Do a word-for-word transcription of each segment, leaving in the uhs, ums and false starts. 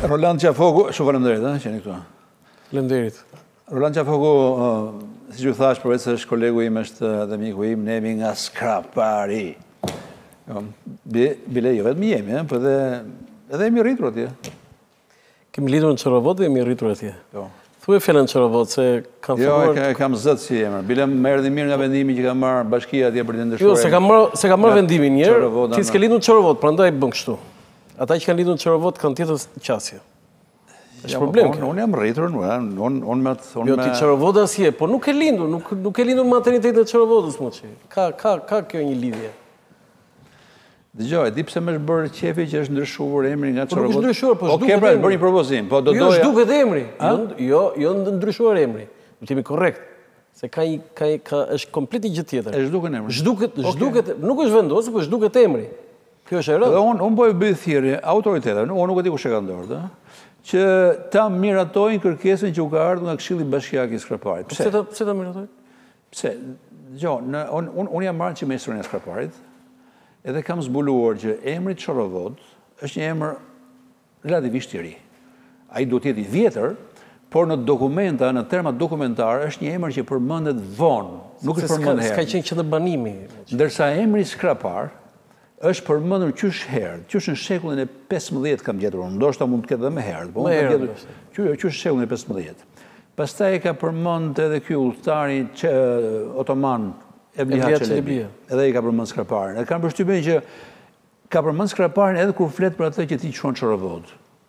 Roland Qafoku, shumë faleminderit, ëh, që jeni këtu. Faleminderit. Roland Qafoku, uh, si ju thash, përveç se është kolegu im, është edhe miku im, ne jemi nga Skrapari. Bile jo, vetëm jemi, eh, për edhe, edhe jemi rritur atje. Kemi lidhur në Çorovod dhe jemi rritur atje. Jo. Thuaj fjalën Çorovod, se kam filluar... Jo, kam zët si emër. Bile më erdhi mirë nga vendimi që ka marrë bashkia atje për të ndëshuar. Jo, se kam marrë, se kam marrë vendimin njërë, ti s'ke lidhur në Çorovod, prandaj bën kështu. Ata që kanë lidhur në Çorovod kanë tjetër qasje. Është problem. Unë jam rritur, unë me... Jo, ti Çorovoda si e, por nuk e lindur, nuk e lindur maternitet e Çorovodës, mo që. Ka kjo një lidhje. Dëgjoj, di pse më është bërë qefi që është ndryshuar emri nga Çorovod. Po nuk është ndryshuar, po s'duket emri. Okej, pra, bërë një propozim, po do doja... Jo, s'duket emri. Jo, jo ndryshuar emri. Do t'jemi korrekt. Se ka është komplet një gjë tjetër. E s'duket emri. S'duket, s'duket, nuk është vendosur, po s'duket emri. Kjo është e rëndë. Dhe unë bëj bëj thirrje autoritetet, unë nuk e di kush e ka ndorë, që ta miratojnë kërkesën që u ka ardhur nga Këshilli Bashkiak i Skraparit. Pse? Pse ta miratojnë? Pse? Jo, unë jam marrë që me historinë e Skraparit, edhe kam zbuluar që emri Çorovod është një emër relativisht i ri. Ai duhet të jetë i vjetër, por në dokumenta, në terma dokumentar, është një emër që përmendet vonë, nuk është përmendur herë. S'ka qenë qendër banimi. Ndërsa emri Skrapar është përmendur qysh herë, qysh në shekullin e pesëmbëdhjetë kam gjetur, ndoshta mund të ketë edhe më herë, po unë kam gjetur qysh në shekullin e pesëmbëdhjetë. Pastaj ka përmendur edhe ky udhëtari otoman Evliha Çelebi, edhe i ka përmendur Skraparin. E kam përshtypjen që ka përmendur Skraparin edhe kur flet për atë që ti quhen Çorovod.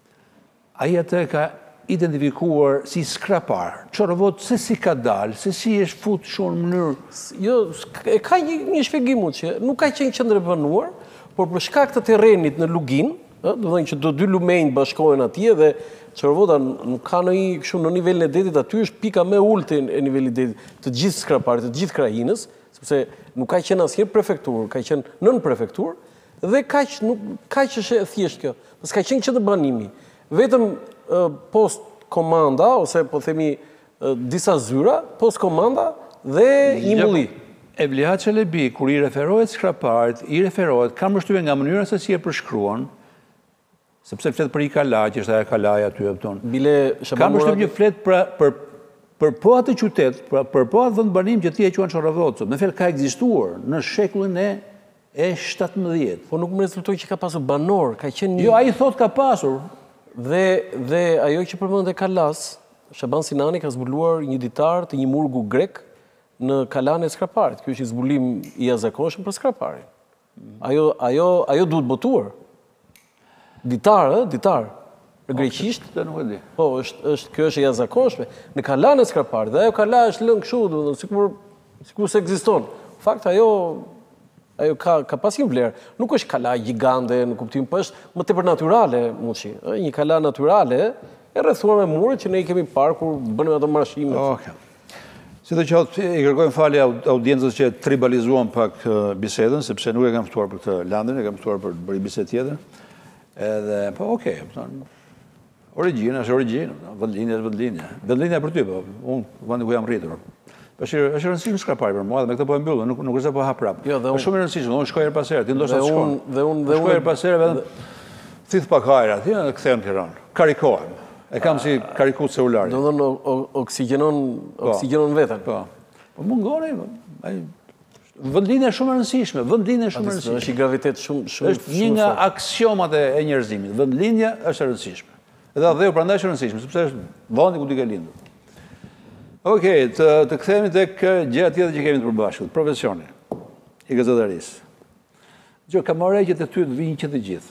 Ai atë ka identifikuar si Skrapar. Çorovod se si ka dalë, se si është fut shumë në mënyrë. Jo, e ka një shpjegim që nuk ka qenë qendër e banuar, por për shkak të terrenit në Lugin, do të thonë që do dy lumenj bashkohen atje dhe Çorovoda nuk ka ndonjë kështu në nivelin e detit, aty është pika më e ulët e nivelit detit të gjithë Skraparit, të gjithë krajinës, sepse nuk ka qenë asnjë prefekturë, ka qenë nën prefekturë dhe kaq nuk kaq është e thjeshtë kjo. Pas ka qenë qendër banimi. Vetëm post komanda, ose po themi disa zyra, post komanda dhe një mulli. Evliha Çelebi, kur i referohet Skraparit, i referohet, kam përshtypjen nga mënyra se si e përshkruan, sepse flet për i kala, që është ajo kalaja aty e pëton. Kam përshtypjen që flet për për po atë qytet, për po atë vendbanim që ti e quan Çorovod, me fjalë ka ekzistuar në shekullin e shtatëmbëdhjetë. Po nuk më rezultoi që ka pasur banor, ka qenë një... Jo, ai thot ka pasur. Dhe ajo që përmendet e Kalas, Shaban Sinani ka zbuluar një ditar të një murgu grek në Kalan e Skraparit. Ky është një zbulim i jashtëzakonshëm për Skraparin. Ajo duhet botuar. Ditar, ë, ditar. Në greqisht. Nuk e di. Po, kjo është e jashtëzakonshme. Në Kalan e Skraparit, dhe ajo Kala është lënë kështu, sikur sikur se ekziston. Në fakt ajo ajo ka pas një vlerë. Nuk është kala gjigande në kuptim, po është më tepër natyrale, muçi. Një kala natyrale e rrethuar me mure që ne i kemi parë kur bënim ato marshime. Okej. Sidoqoftë, i kërkojmë falje audiencës që tribalizuan pak bisedën, sepse nuk e kam ftuar për këtë landin, e kam ftuar për të bërë bisedë tjetër. Edhe, po okej, origjina është origjinë, vendlinja është vendlinja. Vendlinja për ty, po, unë vendi ku jam rritur. është rëndësishme Skrapari për mua, dhe me këtë po e mbyllë, nuk është po hap prap. Është shumë rëndësishme, unë shkoj herë pas here, ti ndoshta të shkon. Unë shkoj herë pas here, vetëm thith pak hajra, ti në kthehem në Tiranë. Karikohem. E kam si karikut celularit. Do të thonë oksigjenon veten. Po. Po mungoni, vendlinja është shumë e rëndësishme, vendlinja është shumë e rëndësishme. Është një gravitet shumë shumë. Është një nga aksiomat e njerëzimit. Vendlinja është e rëndësishme. Edhe adheu prandaj është e rëndësishme, sepse është vendi ku ti ke lindur. Okej, të kthehemi tek gjëja tjetër që kemi të përbashkët, profesioni i gazetarisë. Gjo, kam marrë që të ty të vinë që të gjithë.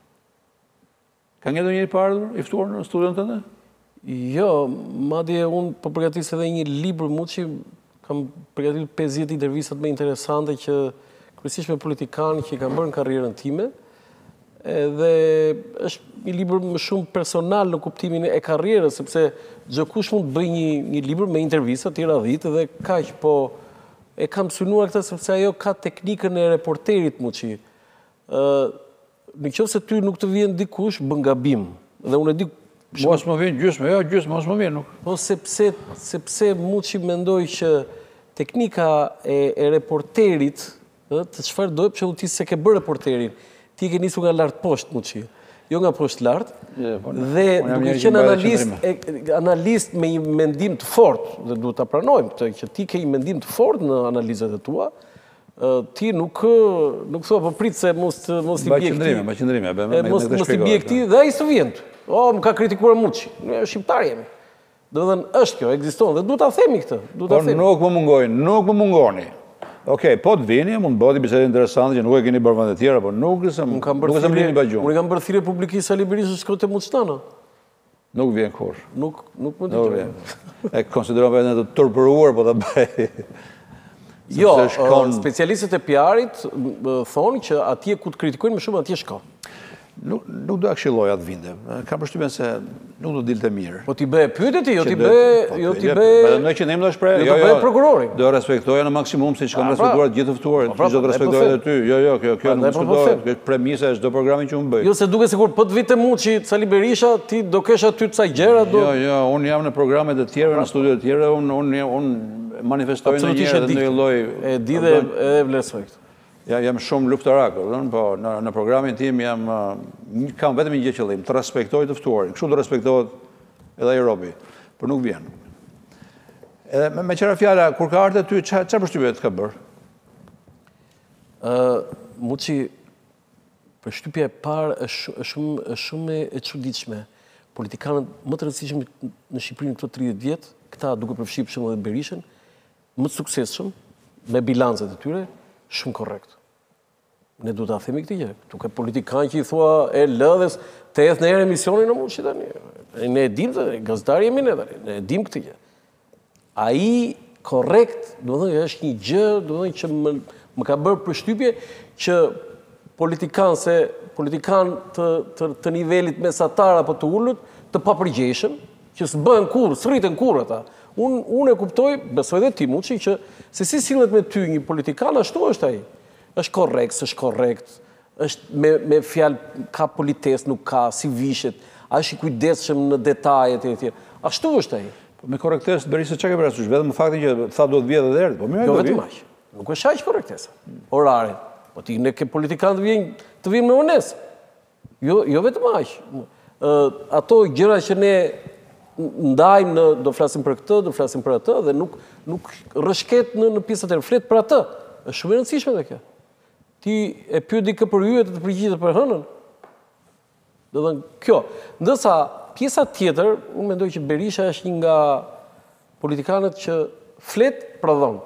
Ka ngjetur ndonjëri pa ardhur, i ftuar në studion tënde? Jo, madje unë po përgatis edhe një libër muçi, kam përgatitur pesëdhjetë intervistat më interesante që kryesisht me politikanë që i kanë bërë në karrierën time. Edhe është një libër më shumë personal në kuptimin e karrierës, sepse çdo kush mund të bëjë një një libër me intervista të radhit dhe kaq, po e kam synuar këtë sepse ajo ka teknikën e reporterit muçi. Ë, në qoftë se ty nuk të vjen dikush, bën gabim. Dhe unë e di mos më vjen gjysmë, jo gjysmë, mos më vjen nuk. Po sepse sepse muçi mendoj që teknika e, e reporterit, ë, të çfarë do të thotë ti se ke bërë reporterin. Ti ke nisur nga lart poshtë muçi. jo nga poshtë lartë, po, dhe unë jam duke njëri që qenë mbajtë analist, e- analist me një mendim të fortë, dhe duhet ta pranojmë të, që ti ke një mendim të fortë në analizat e tua, ë, ti nuk nuk thua po prit se mos të- mos i Mbaj bie qëndrime, këtij. mbaj qëndrime, be, E, me- me- Mos me të mos i shpjegoj, bie po. këtij dhe ai të vjen. O, më ka kritikuar Muçi. Ne shqiptar jemi. Do të thënë është kjo, ekziston dhe duhet ta themi këtë, duhet ta Po themi. nuk më mungojnë, nuk më mungoni. Okej, po të vini, mund të bëhet bisedë interesante që nuk e keni bërë vende tjera, po nuk e sem Unë kam nuk e bërë sem thirrje, lini bajgjum. unë kam bërë thirrje publike Sali Berishës shkoj te Muçtana. Nuk vjen kur. Nuk nuk më Nuk dëgjoj. vjen. E konsideron veten të turpëruar, po ta bëj. Jo, Sepse shkon- ë, specialistët e P R-it më thonë që atje ku të kritikojnë më shumë atje shko. Nuk nuk do ta këshilloj atë vinde. Kam përshtypjen se nuk do dilte mirë. Po ti bë pyetje ti, jo ti Që bë, do- jo po, ti jep, bë. Pretendoj që ne më do shpreh. jo të bëj prokurorin. Do respektoja në maksimum siç kam Ah, pra. respektuar të gjithë të ftuarit, Po, pra, siç do të po, respektoj po, edhe ty. Jo, jo, kjo kjo Pa, nuk po, po, diskutohet. them. Kjo është premisa e çdo programi që unë bëj. Jo se duket sikur po të vite Muçi Sali Berisha, ti do kesh aty ca gjëra do. Jo, jo, unë jam në programet e tjera, në studiot e tjera, unë unë unë manifestoj në Absolutisht një e di në një këtë. lloj. E di dhe edhe vlerësoj këtë. Ja, jam shumë luftarak, domethënë, po në, në programin tim jam uh, kam vetëm një gjë qëllim, të respektoj të ftuarin. Kështu do respektohet edhe ai robi, por nuk vjen. Edhe me, me qëra fjala, kur ka ardhur ty, çfarë çfarë përshtypje të ka bërë? Ë, Muçi, përshtypja e parë është shu- është shumë është shumë e e çuditshme. Politikanët më të rëndësishëm në Shqipëri në këto tridhjetë vjet, këta duke përfshirë për shembull edhe Berishën, më të suksesshëm me bilancet e tyre, shumë korrekt. Ne duhet ta themi këtë gjë. Tu ka politikanë që i thua e lëdhes të eth në herë emisionin në Muçi tani. Ne e dim të, gazetari jemi ne tani, ne e dim këtë gjë. Ai korrekt, do të thënë është një gjë, do të thënë që më, më ka bërë përshtypje që politikanë se politikanë të, të, të nivelit mesatar apo të ulët, të papërgjeshëm, që s'bën kurrë, s'rriten kurrë ata. Unë unë e kuptoj, besoj edhe ti Muçi, që se si sillet me ty një politikan, ashtu është ai. Është korrekt, s'është korrekt, është me, me fjalë ka polites, nuk ka, si vishet, a është i kujdesshëm në detajet e tjera. Ashtu është ai. Po me korrektesë Berisha çka ke parasysh? Vetëm faktin që tha do të vjedh edhe erdhi. Po mirë, Jo do vetëm vi. aq. Nuk është aq korrektesa. Orare. Po ti ne ke politikanë të vijnë të vinë me onesë. Jo, jo vetëm aq. Ë ato gjëra që ne ndajmë në do flasim për këtë, do flasim për atë dhe nuk nuk rrëshket në në pjesët e flet për atë. Është shumë e rëndësishme edhe kjo. Ti e pyet dikë për hyjet të përgjigjet për hënën. Do të thënë kjo. Ndërsa pjesa tjetër, unë mendoj që Berisha është një nga politikanët që flet prodhon.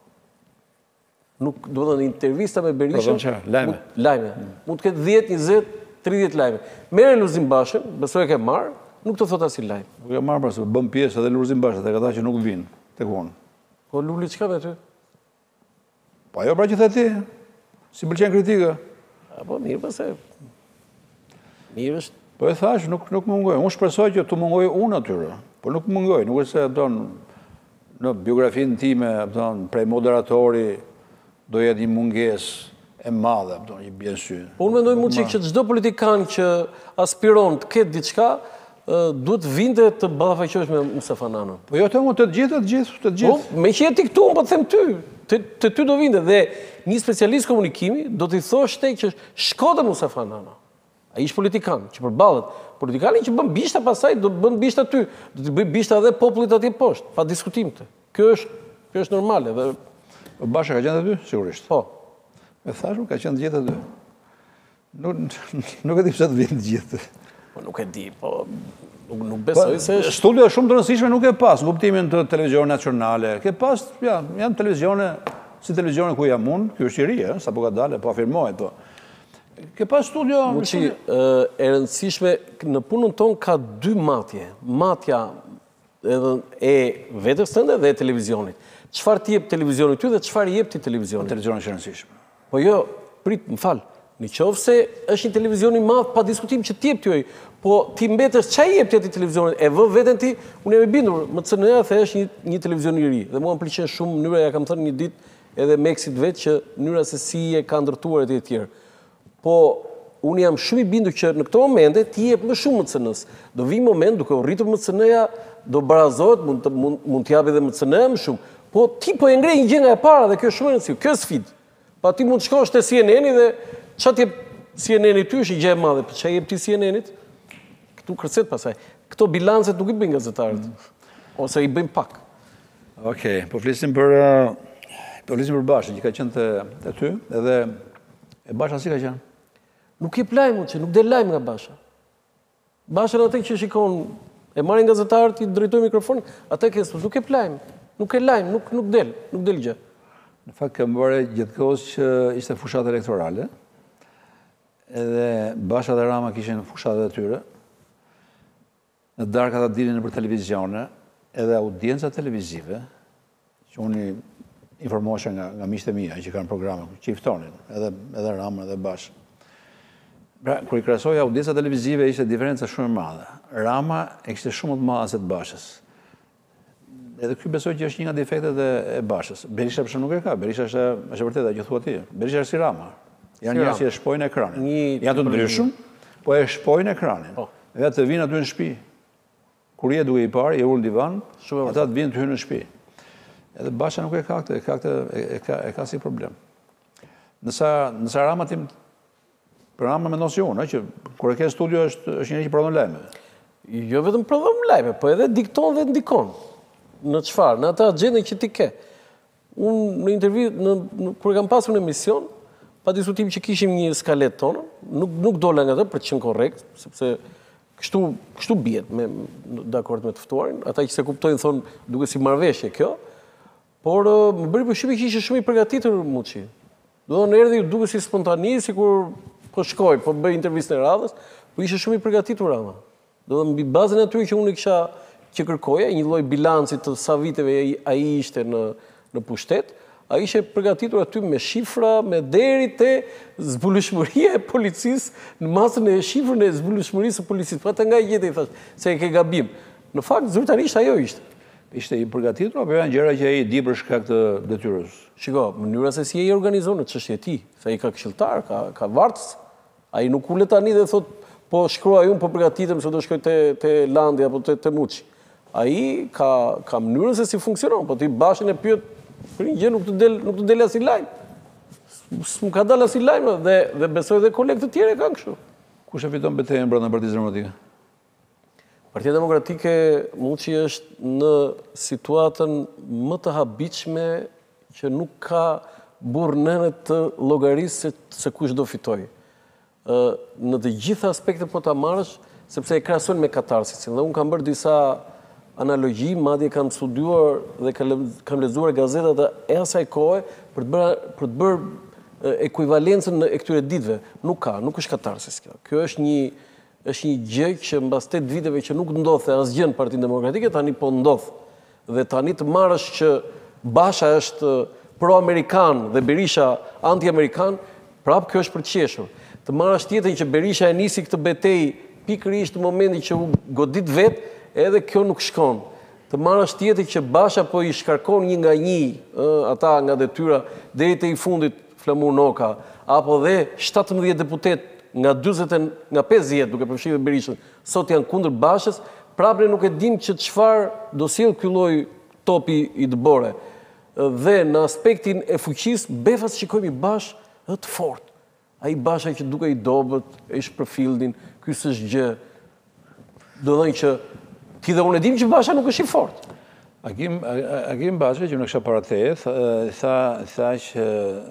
Nuk do të thënë intervista me Berishën. Prodhon çfarë? Lajme. mund- Lajme. Mund të ketë dhjetë, njëzet, tridhjetë lajme. Merë Luzim Bashën, besoj e ke marë, nuk të thot asnjë lajm. Nuk e marr parasysh, bën pjesë edhe Lulzim Basha tek ata që nuk vinë tek unë. Po Luli çka me ty? Po ajo pra që the ti, si pëlqen kritika. Apo mirë pse. Mirë është. Po e thash, nuk nuk mungoj. Unë shpresoj që të mungoj unë atyre, por nuk mungoj. Nuk është se don në biografinë time, don prej moderatori do jetë një mungesë e madhe, don një bien sy. Po unë mendoj Muçi që çdo politikan që aspiron të ketë diçka, ë, duhet vinte të ballafaqohesh me Mustafa Nano. Po jo të unë të gjithë, të gjithë, të Po, gjithë. me që je ti këtu, unë po të them ty. Të, të ty do vinte dhe një specialist komunikimi do t'i thoshte që shko te Mustafa Nano. Ai është politikan që përballet. Politikani që bën bishta pastaj do bën bishta ty, do t'i bëj bishta edhe popullit atje poshtë, pa diskutim këtë. Kjo është kjo është normale dhe Po Basha ka qenë aty, sigurisht. po. Me thash, ka qenë të gjithë aty. Nuk nuk e di pse të vinë të gjithë. Po nuk e di, po nuk, nuk besoj se është. Studio shumë të rëndësishme nuk e pas, në kuptimin të televizionit nacionale. Ke pas, ja, janë televizione, si televizione ku jam unë, kjo është i ri, eh, sa po ka dalë, po afirmohet, po. Ke pas studio... Muçi, ë, e rëndësishme në punën tonë ka dy matje. Matja edhe e vetes tënde dhe e televizionit. Çfarë ti jep televizionit ty dhe çfarë i jep ti televizionit? Televizioni është i rëndësishme. Po jo, prit, më fal. Në qoftë se është një televizion i madh pa diskutim që ti jep ty ai, po ti mbetesh çfarë i jep ti atij televizionit? E vë veten ti, unë jam i bindur, M C N-ja the është një, një televizion i ri dhe mua më pëlqen shumë mënyra, ja kam thënë një ditë edhe me eksit vet që mënyra se si e ka ndërtuar etj etj. Po unë jam shumë i bindur që në këto momente ti jep më shumë M C N-s. Do vi moment duke u rritur M C N-ja, do barazohet, mund të mund, mund t'japi edhe M C N-ja më shumë. Po ti po e ngrej një gjë nga e para dhe kjo është shumë e rëndësishme. Kjo është sfidë. Pa ti mund të shkosh te C N N-i dhe çfarë ti C N N-i ty është i gjë e madhe, për çfarë jep ti C N N-it? Këtu kërcet pasaj. Këto bilancet nuk i bëjnë gazetarët, ose i bëjnë pak. Okej, po flisim për po flisim për Bashën, që ka qenë te, te ty, edhe e Basha si ka qenë? Nuk jep lajm, që nuk del lajm nga Basha. Basha atë që shikon, e marrin gazetarët, i drejtojnë mikrofonin, atë që nuk jep lajm, nuk ka lajm, nuk nuk del, nuk del gjë. Në fakt kam bërë gjithkohës që ishte fushat elektorale, edhe Basha dhe Rama kishin fushatet e tyre, në darkë ata dilin për televizione, edhe audienca televizive, që unë informosha nga, nga miqtë e mia që kanë programe, që i ftonin, edhe, edhe Rama edhe Basha. Pra, kur i krahasoj audienca televizive, ishte diferenca shumë e madhe. Rama e kishte shumë të madhe se të Bashës. Edhe ky besoj që është një nga defektet e, e Bashës. Berisha për shembull nuk e ka, Berisha është është e vërtetë ajo që thua ti. Berisha është si Rama. Janë njerëz që e shpojnë ekranin. Janë të ndryshëm, po e shpojnë ekranin. Edhe të vinë aty në shtëpi. Kur je duke i parë, je ul në divan, ata të vinë të hynë në shtëpi. Edhe Basha nuk e ka këtë, e ka këtë, e ka, e ka si problem. Nësa, nësa Rama tim, për Rama me nosi unë, që kur e ke studio është, është njëri që prodhon lajme. Jo vetëm prodhon lajme, po edhe dikton dhe ndikon. Në çfarë? Në ata gjendje që ti ke. Unë në intervju, në, në, kur kam pasur në emision, pa diskutim që kishim një skalet tonë, nuk, nuk dola nga të për të qenë korrekt, sepse kështu, kështu bjet me, dakord me të ftuarin. Ata që se kuptojnë thonë duke si marrëveshje kjo, por më bëri përshtypje që ishte shumë i përgatitur Muçi. Do të thonë erdhi duke si spontani, sikur po shkoj, po bëj intervistën e radhës, po ishte shumë i përgatitur Rama. Do të thonë mbi bazën e atyre që unë kisha që kërkoja, një lloj bilancit të sa viteve ai ishte në në pushtet, ai ishte përgatitur aty me shifra, me deri te zbulueshmëria e policisë, në masën e shifrën e zbulueshmërisë së policisë. Po atë nga i gjete i thash, se e ke gabim. Në fakt zyrtarisht ajo ishte. Ishte i përgatitur apo janë gjëra që ai di për shkak të detyrës? Shiko, mënyra se si ai organizon në çështje e tij, se ai ka këshilltar, ka ka vartës. Ai nuk ulet tani dhe thot, po shkruaj unë, po përgatitem se do shkoj te te Landi apo te te Muçi. Ai ka ka mënyrën se si funksionon, po ti Bashën e pyet për një gjë nuk të del nuk të del as i lajm. S'm ka dalë as i lajm dhe dhe besoj dhe kolegë të tjerë kanë kështu. Kush e fiton betejën brenda Partisë Demokratike? Partia Demokratike Muçi është në situatën më të habitshme që nuk ka burr nënë të llogarisë se, se kush do fitoj. Ë në të gjitha aspektet po ta marrësh, sepse e krahasojnë me katarsisin. Dhe unë kam bërë disa analogji, madje kam studiuar dhe kam lexuar gazetat e asaj kohe për të bërë për të bërë ekuivalencën e këtyre ditëve. Nuk ka, nuk është katarsis kjo. Kjo është një është një gjë që mbas tetë viteve që nuk ndodhte asgjë në Partinë Demokratike, tani po ndodh. Dhe tani të marrësh që Basha është pro-amerikan dhe Berisha anti-amerikan, prapë kjo është për të qeshur. Të marrësh tjetër që Berisha e nisi këtë betejë pikërisht në momentin që u godit vet, edhe kjo nuk shkon. Të marrësh tjetër që Basha po i shkarkon një nga një, ata nga detyra deri te i fundit Flamur Noka, apo dhe shtatëmbëdhjetë deputet nga dyzet nga pesëdhjetë duke përfshirë Berishën, sot janë kundër Bashës, prapë nuk e dim që çfarë do sjell ky lloj topi i dëbore. Dhe në aspektin e fuqisë, befas shikojmë i Bash të fortë. Ai Basha që duke i dobët, e shpërfillin, ky s'është gjë. Do thënë që ti dhe unë e dim që Basha nuk është i fortë. Agim, Agim Basha, që në kësha parateje, tha, tha që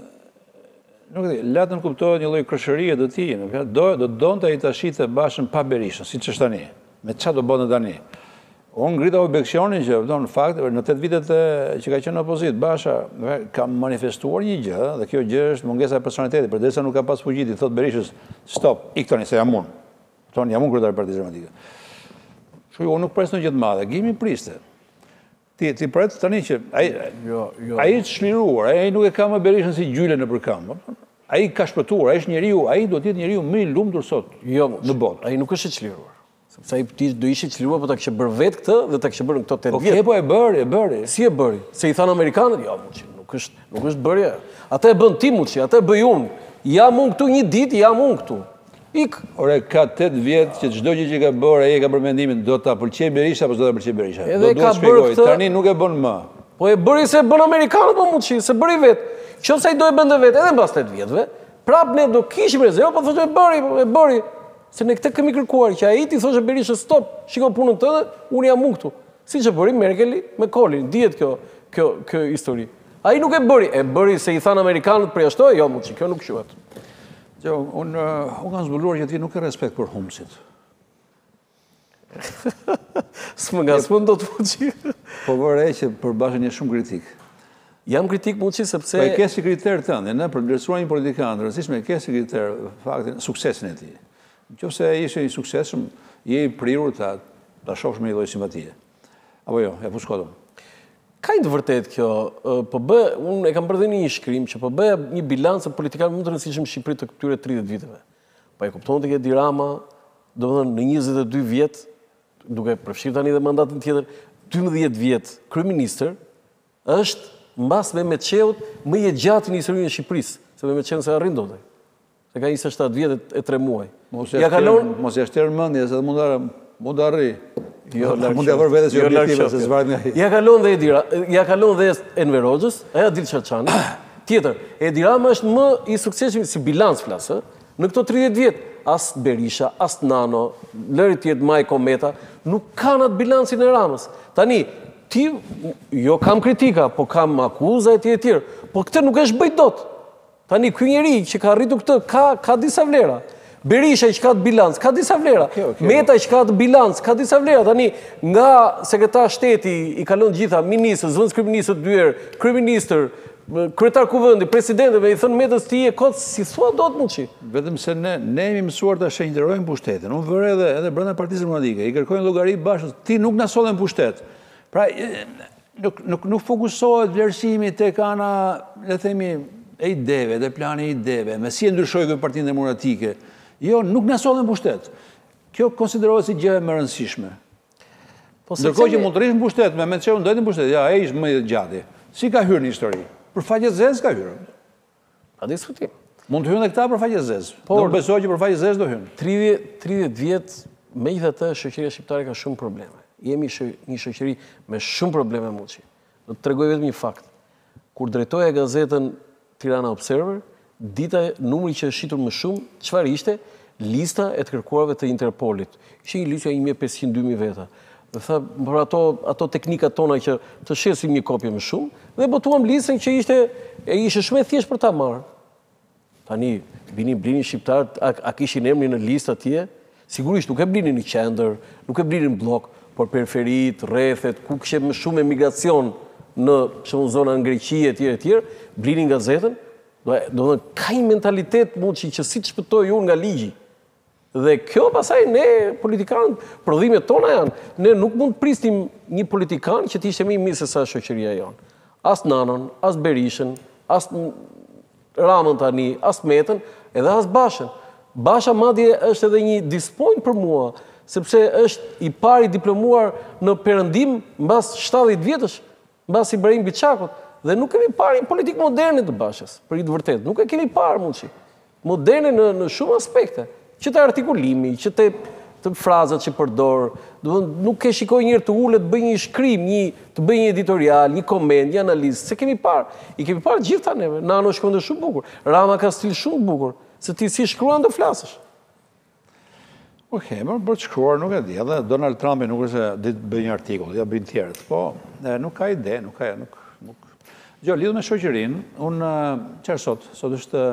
nuk e di, latën kuptohet një lloj kreshërie do t'i, do do donte ai ta shitë Bashën pa Berishën, siç është tani. Me çfarë do bënte tani? Unë ngrita objeksionin që në fakt në tetë vitet që ka qenë në opozitë, Basha ka manifestuar një gjë, dhe kjo gjë është mungesa e personalitetit, përderisa nuk ka pas fuqi, i thot Berishës, stop, ik tani se jam unë. Thonë jam unë kryetari i Partisë Demokratike. Kështu unë nuk pres në gjë të madhe, Gimi priste. Ti ti pret tani që ai jo, jo. Ai është çliruar, ai nuk e ka më Berishën si gjyle nëpër këmbë. Ai ka shpëtuar, ai është njeriu, ai do të jetë njeriu më i lumtur sot jo, në botë. Ai nuk është i çliruar. Sepse ai ti do ishte çliruar, po ta kishe bërë vetë këtë dhe ta kishe bërë në këto tetë vjet. Okej, po e bëri, e bëri. Si e bëri? Se i thanë amerikanët, jo, Muçi, nuk është, nuk është bërje. Ata e bën ti Muçi, ata e bëj unë. Jam unë këtu një ditë, jam unë këtu. Ik. Ore, ka tetë vjet që çdo gjë që ka bërë ai e ka për mendimin do ta pëlqej Berisha apo do ta pëlqej Berisha. Edhe do ka duhet bërë shpjegoj, këtë. tani nuk e bën më. Po e bëri se bën amerikanët po Muçi, se bëri vetë. Qofse ai do e bënte vetë edhe mbas tetë vjetëve, prap ne do kishim rezervë, po thoshte e bëri, e bëri. Se ne këtë kemi kërkuar që ai ti thoshte Berisha stop, shiko punën tënde, unë jam unë këtu. Siç e bëri Merkeli me Kolin, dihet kjo kjo kjo histori. Ai nuk e bëri, e bëri se i thanë amerikanët përjashtoi, jo, muçi, kjo nuk quhet. Jo, unë unë kam zbuluar që ti nuk ke respekt për humsit. S'më nga s'më do të fuqi. Po vëre që përbashkën je shumë kritik. Jam kritik muçi sepse... Po e ke si kriter tënde, ne për ndërsuar një politikan, rëndësishme e ke si kriter faktin, suksesin e tij. Nëse ishe i suksesshëm, je i prirur ta ta shohësh me një lloj simpatie. Apo jo, e pushkodom. Ka një të vërtet kjo, po bë, unë e kam bërë dhe një shkrim që po bëja një bilancë politikan më të rëndësishëm në Shqipëri të këtyre tridhjetë viteve. Po e kupton të ke dirama, domethënë në njëzet e dy vjet, duke përfshirë tani dhe mandatin tjetër, dymbëdhjetë vjet kryeministër, është mbas me Meçeut më i gjatë në historinë e Shqipërisë, se me Meçeun se arrin dot. Se ka njëzet e shtatë vjet e tre muaj. Mos ja kalon, mos ja shter mendje se mund ta mund ta arri. Jo, mund t'ia vër vetes jo objektive se zvaret nga ai. Ja kalon dhe Edira, ja kalon dhe Enver Hoxhës, e Adil Çaçani. Tjetër, Edi Rama është më i suksesshëm si bilanc flas, ë? Në këto tridhjetë vjet, as Berisha, as Nano, lëri tjetër Maj Kometa, nuk kanë atë bilancin e Ramës. Tani, ti, jo kam kritika, po kam akuza e tjerë tjerë, po këtë nuk është bëjt dot. Tani, ky njeri që ka arritur këtë, ka, ka disa vlera. Berisha që ka të bilanc, ka disa vlera. Okay, okay. Meta që ka të bilanc, ka disa vlera. Tani, nga sekretar shteti i kalon gjitha, ministër, zëvendës kryeministër dy herë, kryeministër, kryetar kuvendi, presidentëve, i thënë Metës ti e kot si thua do të muçi. Vetëm se ne ne jemi mësuar ta shenjtërojmë pushtetin. Unë vëre edhe edhe brenda Partisë Demokratike, i kërkojnë llogari bashkë, ti nuk na sollen pushtet. Pra nuk nuk nuk fokusohet vlerësimi tek ana, le të themi, e ideve, dhe plani i ideve, me si e ndryshoi ky Partinë Demokratike. Jo, nuk na sollen pushtet. Kjo konsiderohet si gjë e më rëndësishme. Po ndërkohë që mund të rish në pushtet, me Meçeun ndajnë në pushtet, ja, ai është më i gjati. Si ka hyrë në histori? Për faqe zezë ka hyrë. Pa diskutim. Mund të hynë dhe këta për faqe zezë. Por do besoj që për faqe zezë do hynë. tridhjetë vjet, megjithatë shoqëria shqiptare ka shumë probleme. Jemi një shoqëri me shumë probleme muçi. Do të tregoj vetëm një fakt. Kur drejtoja gazetën Tirana Observer, dita numri që është shitur më shumë, çfarë ishte? Lista e të kërkuarve të Interpolit. Ishte një listë e një mijë e pesëqind dy mijë veta. Dhe tha, për ato, ato teknikat tona që të shesim një kopje më shumë, dhe botuam listën që ishte, e ishte shumë e thjesht për ta marrë. Tani, bini blini shqiptarët, a, a kishin emrin në listë atje? Sigurisht, nuk e blini në qendër, nuk e blini në blok, por periferit, rrethet, ku kishe më shumë emigracion në shumë zona në Greqi e tjere tjere, blini në gazetën, do të ka një mentalitet muçi që si të shpëtoj unë nga ligji. Dhe kjo pasaj ne, politikanët, prodhimet tona janë, ne nuk mund të pristim një politikan që t'ishte më i mirë se sa shoqëria jonë. As Nanon, as Berishën, as Ramën tani, as Metën, edhe as Bashën. Basha madje është edhe një disappoint për mua, sepse është i pari diplomuar në perëndim mbas shtatëdhjetë vjetësh, mbas Ibrahim Biçakut, dhe nuk kemi parë një politik moderne të Bashës, për i të vërtetë, nuk e kemi parë muçi. Moderne në, në shumë aspekte. Që të artikulimi, që të, të frazat që përdor, nuk ke shikoj njërë të ullet, bëj një shkrim, një, të bëj një editorial, një koment, një analizë, se kemi parë. I kemi parë gjitha neve, Nano shkronte shumë bukur, Rama ka stil shumë bukur, se ti si shkruan do flasësh. Okej, më për të shkruar nuk e di, edhe Donald Trumpi nuk është ditë bëj një artikull, ja bëjnë tjerët, po nuk ka ide, nuk ka, nuk... nuk... Gjo, lidhë me shoqërinë, unë, qërë sot, sot është...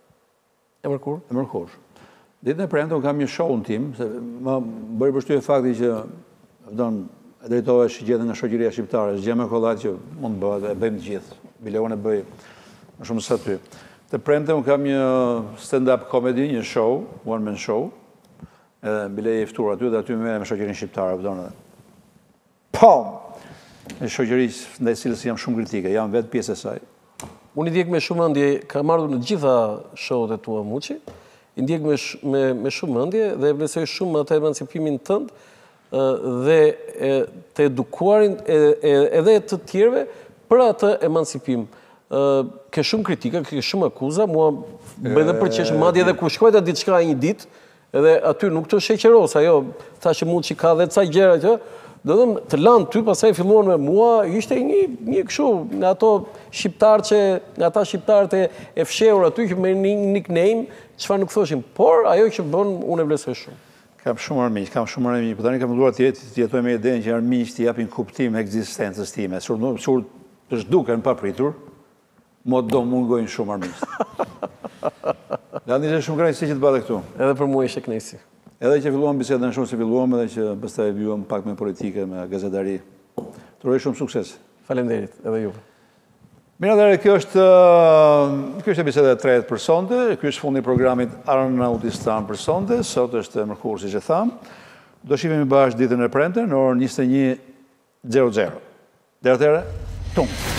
E mërkur? E mërkur. Ditën e premte unë kam një show në tim, se më bëri përshtypje fakti që vdon e drejtohesh gjendën nga shoqëria shqiptare, është gjë me kollaj që mund të bëhet, e bëjmë të gjithë. Bile unë e bëj më shumë se ty. Të premte unë kam një stand-up comedy, një show, one man show, edhe bile i ftuar aty dhe aty me me shoqërinë shqiptare, vdon edhe. Pam! E shoqërisë ndaj cilës jam shumë kritike, jam vetë pjesë e saj. Unë i ndjek me shumë mendje, kam ardhur në gjitha show-et e tua muçi. I ndjek me, me, me shumë mendje dhe vlerësoj shumë atë emancipimin tënd dhe e, të edukuarin e, e, edhe të tjerëve për atë emancipim. E, ke shumë kritika, ke shumë akuza, mua bëj dhe përqesh madje edhe ku shkojta diçka një ditë, edhe aty nuk të sheqeros, ajo, thashë mund që ka dhe ca gjëra që, Do të thëmë, të lanë ty, pastaj filluan me mua, ishte një, një kështu, nga ato shqiptarë që, nga ata shqiptarët e, e fshehur aty që me një nickname, çfarë nuk thoshin, por ajo që bën unë e vlerësoj shumë. Kam shumë armiq, kam shumë armiq, por tani kam filluar të jetë, të jetoj me idenë që armiqt të japin kuptim ekzistencës time. Sur sur të zhduken papritur, mo do mungojnë shumë armiqt. Landi ishte shumë kënaqësi që të bëhe këtu. Edhe për mua ishte kënaqësi. Edhe që filluam bisedën shumë si filluam, edhe që pastaj vjuam pak me politike, me gazetari. Të uroj shumë sukses. Faleminderit, edhe juve. Mirë, atëherë, kjo është, kjo është biseda e tretë për sonte, kjo është fundi i programit Arnautistan për sonte, sot është mërkurë, siç e tham. Do shihemi bashkë ditën e premte në orën njëzet e një e zero zero. Deri atëherë, tum.